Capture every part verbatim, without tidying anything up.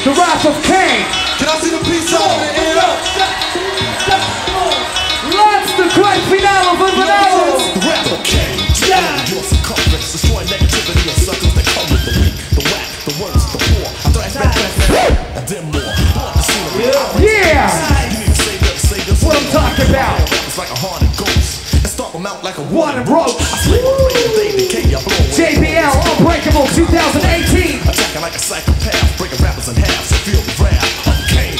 The Wrath of Cain. Can I see the peace out in the air? That's the great finale of Vanilla. The Wrath of Cain. Yeah. Your circumference, destroy negativity of suckers that come with the weak, the whack, the worst, the poor. I thrash back, thrash back, and then more. Yeah. You need to say that, say this. What I'm talking about. It's like a haunted ghost. And stomp them out like a One rope. I slay the brain, they decay, I blow away. J B L Unbreakable twenty eighteen. Attacking like a psychopath, breaking rappers in half, so feel the wrath of Cain.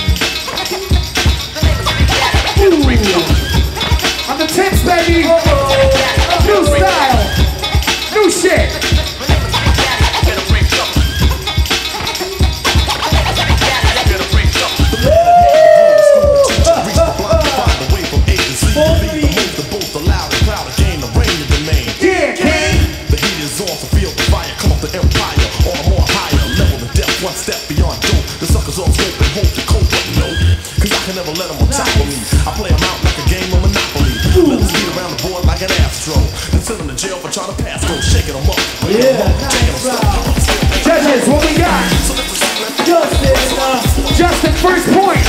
On the tips, baby. New style. New shit. Yeah, Cain. The heat is on, so feel the fire. Come up the empire, or a more higher level of death. One step beyond dope. The suckers all scope and hope to cope, but no. Cause I can never let them on top of me. I play them out like a game of Monopoly. Let them speed around the board like an astro. Then send them to jail for trying to pass go, shaking them up. Yeah. Judges, what we got? Justin, uh, Justin, first point.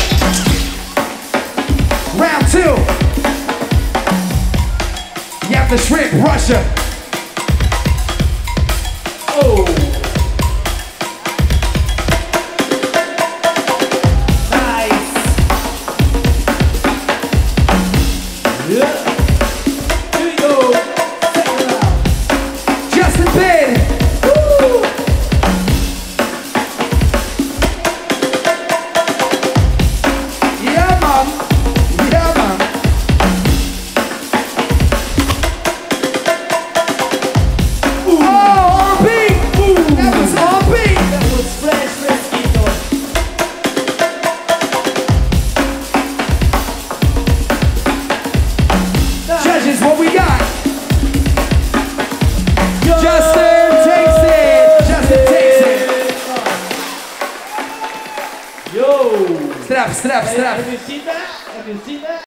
Round two. You have the shrimp, Russia. Oh. Nice. Yeah. Here we go. Second round. Justin Bid. Woo. Yeah, man. Yeah, man. Judges, what we got? Yo. Justin takes it. Justin takes it. Yo. Strap, strap, strap. Have you seen that? Have you seen that?